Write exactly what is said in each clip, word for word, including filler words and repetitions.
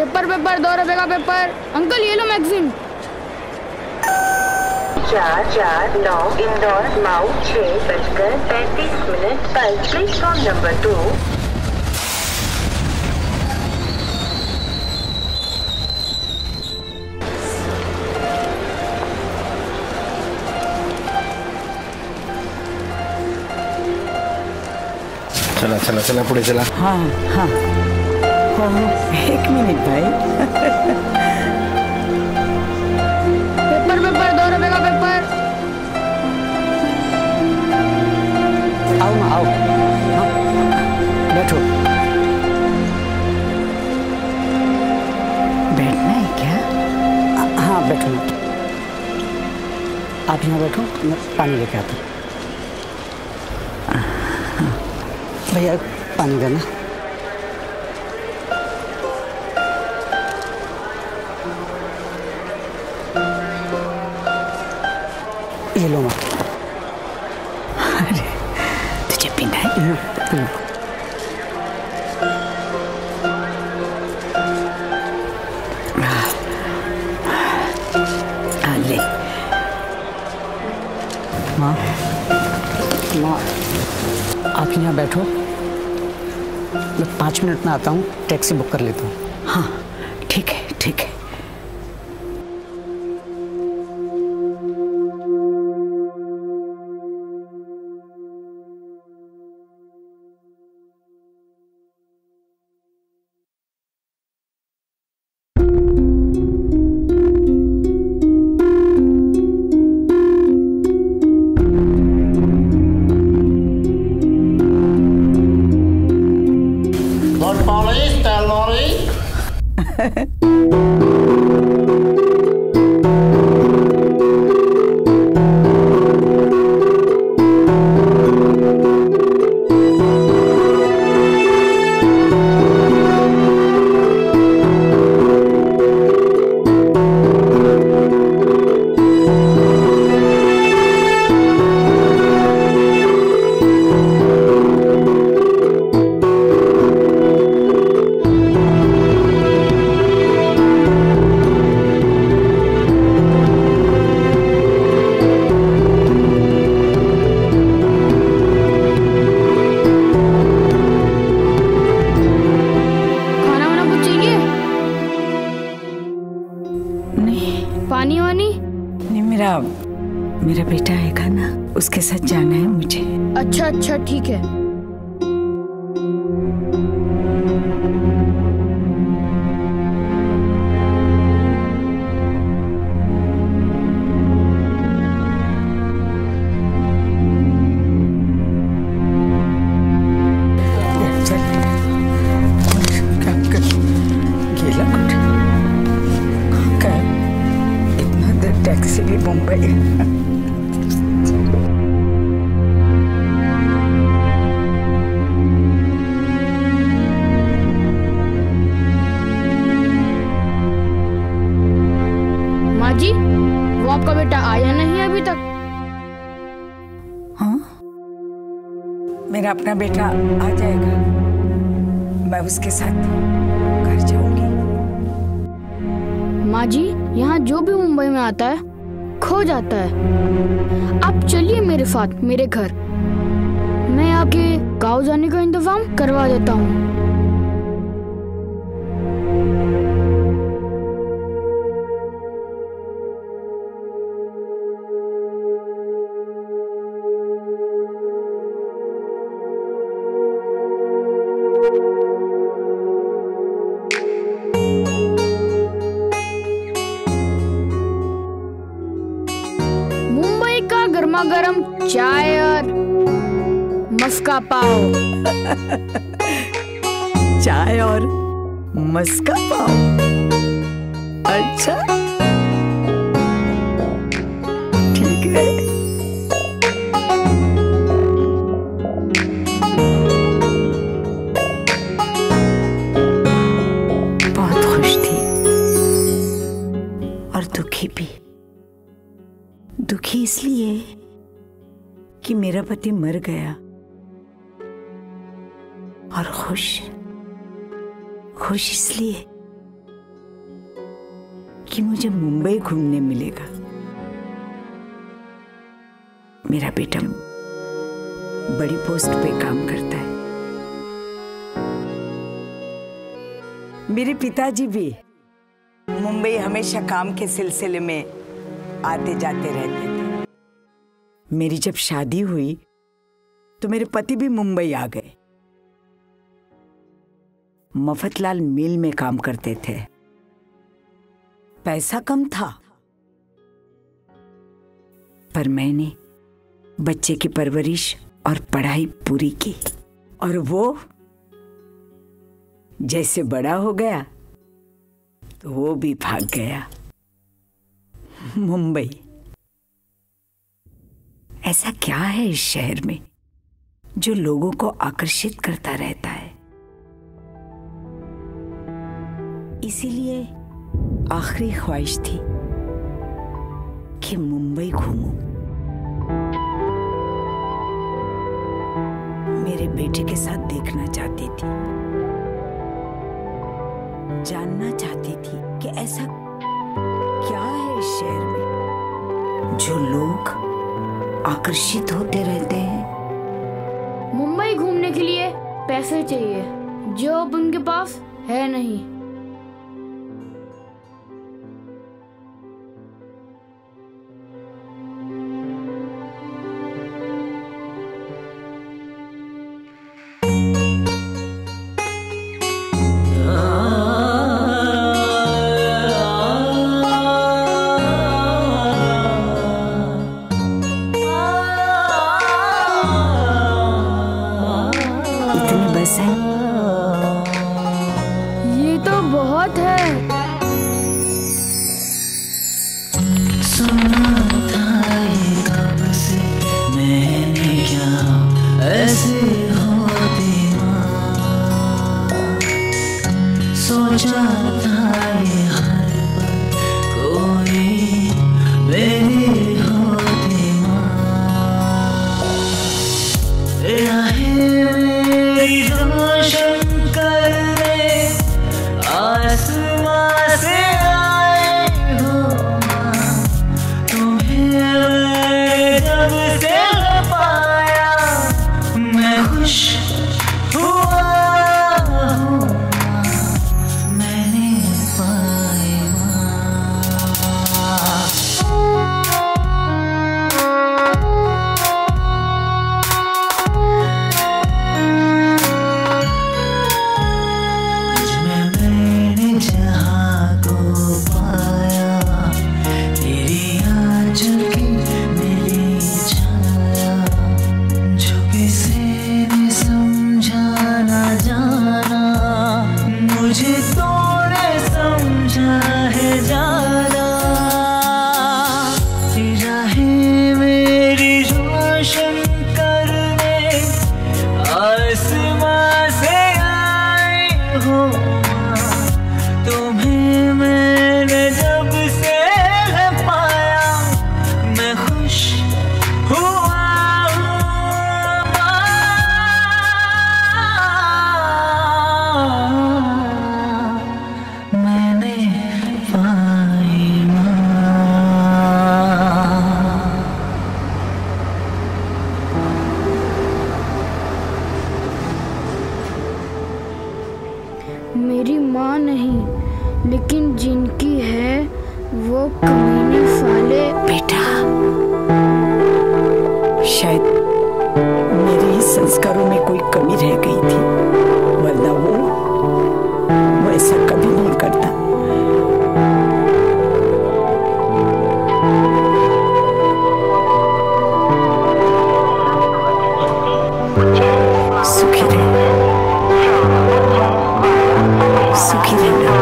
Paper paper दो रुपए का पेपर। अंकल ये लो मैगजीन। चार चार नौ इंदौर माऊ छह बजकर पैंतीस मिनट पर प्लेटफॉर्म नंबर दो। चला चला चला पुढे चला। हाँ हाँ हो हो एक मिनिट भाई। पेपर पेपर दो रुपए का पेपर। आओ ना आओ। हाँ बैठो। बैठना है क्या? आ, हाँ बैठो। आप यहाँ बैठो, मैं पानी लेके आता हूँ। भैया पानी देना। ये लो माँ। अरे तुझे पीना है? पी। आ ले माँ। माँ आप यहाँ बैठो, मैं पाँच मिनट में आता हूँ, टैक्सी बुक कर लेता हूँ। हाँ ठीक है ठीक है। पानी वानी? नहीं, मेरा मेरा बेटा आएगा ना, उसके साथ जाना है मुझे। अच्छा अच्छा ठीक है। टैक्सी भी मुंबई। माँ जी, वो आपका बेटा आया नहीं अभी तक? हाँ, मेरा अपना बेटा आ जाएगा, मैं उसके साथ घर जाऊंगी। माँ जी, यहाँ जो भी मुंबई में आता है खो जाता है। आप चलिए मेरे साथ मेरे घर, मैं आके गाँव जाने का इंतजाम करवा देता हूँ। गर्मा गर्म चाय और मस्का पाव। चाय और मस्का पाव? अच्छा ठीक है। बहुत खुश थी और दुखी भी। दुखी इसलिए कि मेरा पति मर गया, और खुश खुश इसलिए कि मुझे मुंबई घूमने मिलेगा। मेरा बेटा बड़ी पोस्ट पे काम करता है। मेरे पिताजी भी मुंबई हमेशा काम के सिलसिले में आते जाते रहते थे। मेरी जब शादी हुई तो मेरे पति भी मुंबई आ गए। मफतलाल मिल में काम करते थे। पैसा कम था, पर मैंने बच्चे की परवरिश और पढ़ाई पूरी की। और वो जैसे बड़ा हो गया तो वो भी भाग गया मुंबई। ऐसा क्या है इस शहर में जो लोगों को आकर्षित करता रहता है? इसीलिए आखिरी ख्वाहिश थी कि मुंबई घूमूं। मेरे बेटे के साथ देखना चाहती थी, जानना चाहती थी कि ऐसा क्या है इस शहर में जो लोग आकर्षित होते रहते हैं। मुंबई घूमने के लिए पैसे चाहिए जो अब उनके पास है नहीं। ये तो बहुत है। सुना था ये कब से मैंने, क्या ऐसे होती माँ। सोचा था ये हर पल कोई मेरी होती माँ। मेरी रोशन करने आसमां से आए हो माँ। तुम्हें मैं जब से पाया मैं खुश हुआ हूँ माँ। मैंने पाई मेरी माँ नहीं, लेकिन जिनकी है वो कमीने साले। बेटा, शायद मेरे ही संस्कारों में कोई कमी रह गई थी, वरना वो वो ऐसा कभी नहीं करता। सुखी रहे, सुखी रहना।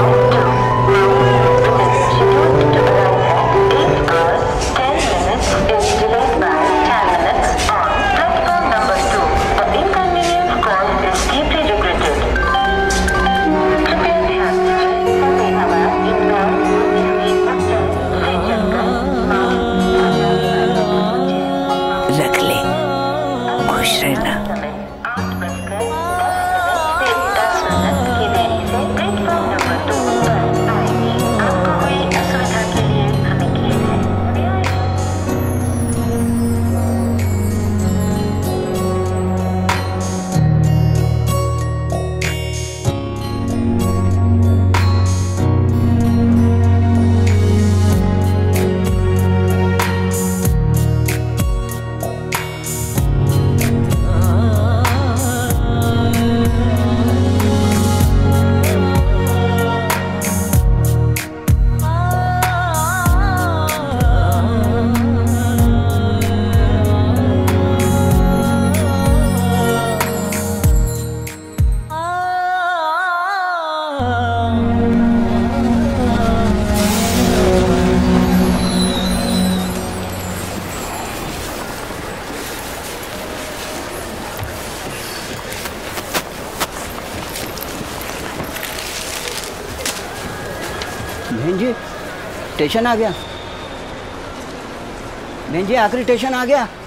Is delayed by ten minutes on platform number two. The inconvenience caused बहन जी स्टेशन आ गया, बहन जी आखिरी स्टेशन आ गया।